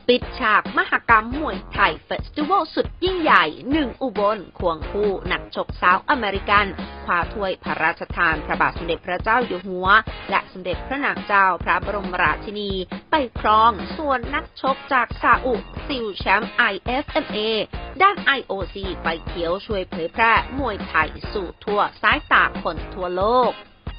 ปิดฉากมหกรรมมวยไทยเฟสติวัลสุดยิ่งใหญ่1อุบลควงคู่นักชกสาวอเมริกันคว้าถ้วยพระราชทานพระบาทสมเด็จพระเจ้าอยู่หัวและสมเด็จพระนางเจ้าพระบรมราชินีไปครองส่วนนักชกจากซาอุซิลแชมป์ IFMA ด้าน IOC ไปเขียวช่วยเผยแพร่มวยไทยสู่ทั่วสายตาคนทั่วโลก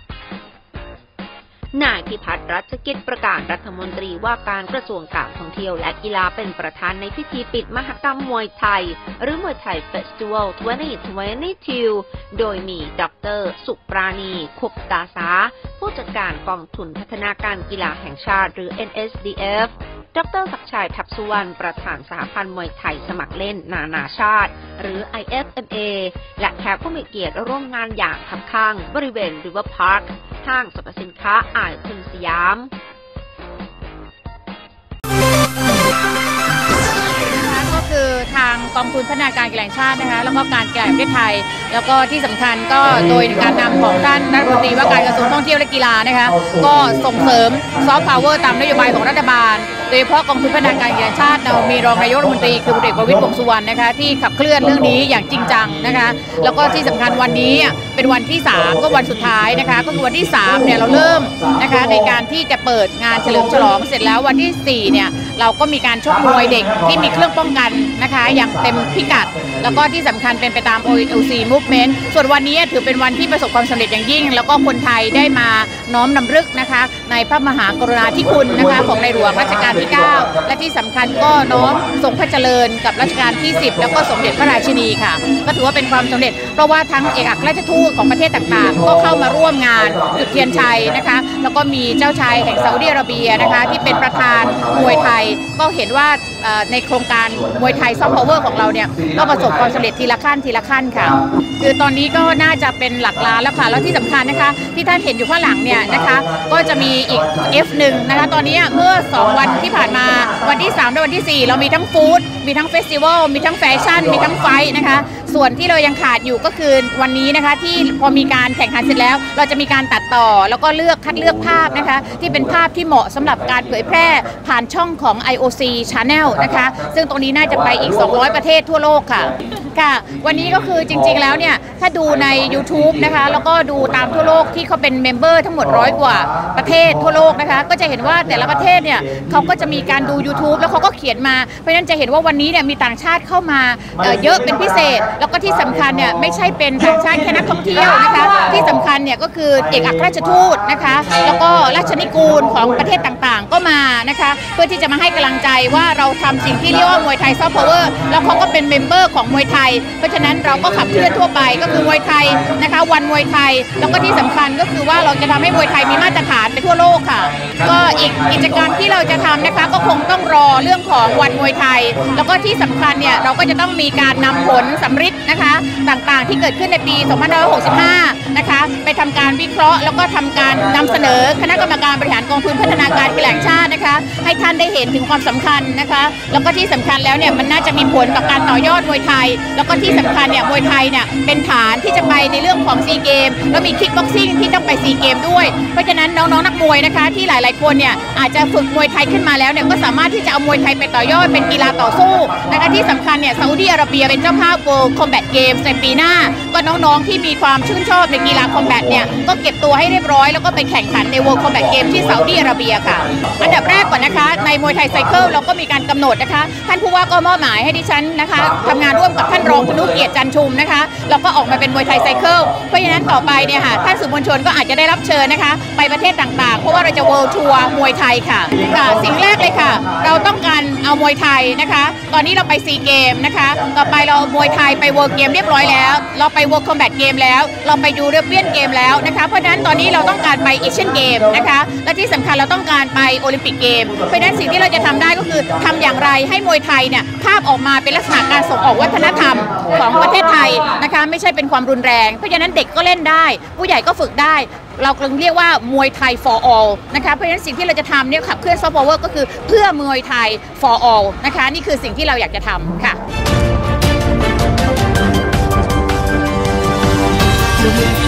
นายพิพัฒน์รัชกิจประกาศรัฐมนตรีว่าการกระทรวงการท่องเที่ยวและกีฬาเป็นประธานในพิธีปิดมหกรรมมวยไทยหรือมวยไทยเฟสติวัล 2022 โดยมีดร.สุปราณี คุปตาสาผู้จัดการกองทุนพัฒนาการกีฬาแห่งชาติหรือ NSDF ดร.ศักดิ์ชัย ทัพสุวรรณประธานสหพันธ์มวยไทยสมัครเล่นนานาชาติหรือ IFMA และแขกผู้มีเกียรติร่วมงานอย่างคับข้างบริเวณ River Park ห้างสรรพสินค้าไอคอนสยามก็คือทางกองทุนพัฒนาการกีฬาแห่งชาตินะคะแล้วก็การกีฬาแห่งประเทศไทยแล้วก็ที่สำคัญก็โดยการนำของท่านรัฐมนตรีว่าการกระทรวงท่องเที่ยวและกีฬานะคะก็ส่งเสริมซอฟต์พาวเวอร์ตามนโยบายของรัฐบาลโดยเฉพาะกองทุนพัฒนาการกีฬาแห่งชาติเรามีรองนายกรัฐมนตรีคือพลเอกประวิตร วงษ์สุวรรณนะคะที่ขับเคลื่อนเรื่องนี้อย่างจริงจังนะคะแล้วก็ที่สำคัญวันนี้เป็นวันที่3ก็วันสุดท้ายนะคะก็คือวันที่3เนี่ยเราเริ่มนะคะในการที่จะเปิดงานเฉลิมฉลองเสร็จแล้ววันที่4เนี่ยเราก็มีการชกมวยเด็กที่มีเครื่องป้องกันนะคะอย่างเต็มพิกัดแล้วก็ที่สำคัญเป็นไปตาม OLC Movement ส่วนวันนี้ถือเป็นวันที่ประสบความสำเร็จอย่างยิ่งแล้วก็คนไทยได้มาน้อมนำลึกนะคะในพระมหากรุณาธิคุณนะคะของในหลวงรัชกาลที่9และที่สำคัญก็น้อมทรงพระเจริญกับรัชกาลที่10แล้วก็สมเด็จพระราชินีค่ะก็ถือว่าเป็นความสำเร็จเพราะว่าทั้งเอกอัครราชทูตของประเทศต่างๆก็เข้ามาร่วมงานจุดเทียนชัยนะคะแล้วก็มีเจ้าชายแห่งซาอุดิอาระเบียนะคะที่เป็นประธานมวยไทยก็เห็นว่าในโครงการมวยไทยซอฟต์พาวเวอร์ของเราเนี่ยก็ประสบความสำเร็จทีละขั้นค่ะคือตอนนี้ก็น่าจะเป็นหลักล้านแล้วค่ะแล้วที่สำคัญนะคะที่ท่านเห็นอยู่ข้างหลังเนี่ยนะคะก็จะมีอีก F1 นะคะตอนนี้เมื่อ2วันที่ผ่านมาวันที่3และวันที่4เรามีทั้งฟู้ดมีทั้งเฟสติวัลมีทั้งแฟชั่นมีทั้งไฟท์นะคะส่วนที่เรายังขาดอยู่ก็คือวันนี้นะคะที่พอมีการแข่งขันเสร็จแล้วเราจะมีการตัดต่อแล้วก็คัดเลือกภาพนะคะที่เป็นภาพที่เหมาะสำหรับการเผยแพร่ผ่านช่องของ IOC Channel นะคะซึ่งตรงนี้น่าจะไปอีก200ประเทศทั่วโลกค่ะวันนี้ก็คือจริงๆแล้วเนี่ยถ้าดูใน YouTube นะคะแล้วก็ดูตามทั่วโลกที่เขาเป็นเมมเบอร์ทั้งหมด100 กว่าประเทศทั่วโลกนะคะก็จะเห็นว่าแต่ละประเทศเนี่ยเขาก็จะมีการดู YouTube แล้วเขาก็เขียนมาเพราะฉะนั้นจะเห็นว่าวันนี้เนี่ยมีต่างชาติเข้ามาเยอะเป็นพิเศษแล้วก็ที่สำคัญเนี่ยไม่ใช่เป็นต่างชาติแค่นักท่องเที่ยวนะคะที่สำคัญเนี่ยก็คือเอกอัครราชทูตนะคะแล้วก็ราชนิกูลของประเทศต่างๆก็มานะคะเพื่อที่จะมาให้กำลังใจว่าเราทำสิ่งที่เรียกว่ามวยไทยซอฟต์พาวเวอร์แล้วเขาก็เป็นเมมเบอร์ของมวยไทยเพราะฉะนั้นเราก็ขับเคลื่อนทั่วไปก็คือมวยไทยนะคะวันมวยไทยแล้วก็ที่สำคัญก็คือว่าเราจะทำให้มวยไทยมีมาตรฐานไปทั่วโลกค่ะก็อีกกิจกรรมที่เราจะทำนะคะก็คงต้องรอเรื่องของวันมวยไทยแล้วก็ที่สำคัญเนี่ยเราก็จะต้องมีการนำผลสำริดนะคะต่างๆที่เกิดขึ้นในปี 2565 นะคะไปทำการวิเคราะห์แล้วก็ทำการนำเสนอคณะกรรมการบริหารกองทุนพัฒนาการกีฬาแห่งชาตินะคะให้ท่านได้เห็นถึงความสำคัญนะคะแล้วก็ที่สำคัญแล้วเนี่ยมันน่าจะมีผลต่อการต่อยอดมวยไทยแล้วก็ที่สำคัญเนี่ยมวยไทยเนี่ยเป็นฐานที่จะไปในเรื่องของซีเกมแล้วมีคิกบ็อกซิ่งที่ต้องไปซีเกมด้วยเพราะฉะนั้นน้องๆนักมวยนะคะที่หลายๆคนเนี่ยอาจจะฝึกมวยไทยขึ้นมาแล้วเนี่ยก็สามารถที่จะเอามวยไทยไปต่อยอดเป็นกีฬาต่อสู้นะคะที่สำคัญเนี่ยซาอุดิอาระเบียเป็นเจ้าภาพ World Combat Games ในปีหน้าก็น้องๆที่มีความชื่นชอบในกีฬาคอมแบทเนี่ยก็เก็บตัวให้เรียบร้อยแล้วก็ไปแข่งขันใน World Combat Games ที่ซาอุดิอาระเบียค่ะอันดับแรกก่อนนะคะในมวยไทยไซเคิลเราก็มีการกำหนดนะคะท่านผู้ว่าก็มอบหมายให้ดิฉันนะคะทำงานร่วมกับท่านรองธนุเกียรติจันทร์ชุมนะคะเราก็ออกมาเป็นมวยไทยไซเคิลเพราะฉะนั้นต่อไปเนี่ยค่ะท่านสื่อมวลชนก็อาจจะได้รับเชิญนะคะไปประเทศต่างๆเพราะว่าเราจะ World Tour มวยไทยค่ะสิ่งแรกเลยค่ะเราต้องการเอามวยไทยนะคะตอนนี้เราไปซีเกมนะคะต่อไปเรามวยไทยไป World Game เรียบร้อยแล้วเราไป World Combat Game แล้วเราไปยูโรเปียนเกมแล้วนะคะเพราะฉะนั้นตอนนี้เราต้องการไปเอเชียนเกมนะคะและที่สำคัญเราต้องการไปโอลิมปิกเกมเพราะฉะนั้นสิ่งที่เราจะทำได้ก็คือทำอย่างไรให้มวยไทยเนี่ยภาพออกมาเป็นลักษณะการส่งออกวัฒนธรรมของประเทศไทยนะคะไม่ใช่เป็นความรุนแรงเพราะฉะนั้นเด็กก็เล่นได้ผู้ใหญ่ก็ฝึกได้เรากำลังเรียกว่ามวยไทย for all นะคะเพราะฉะนั้นสิ่งที่เราจะทำเนี่ยขับเคลื่อนซอฟต์พาวเวอร์ก็คือเพื่อมวยไทย for all นะคะนี่คือสิ่งที่เราอยากจะทำค่ะ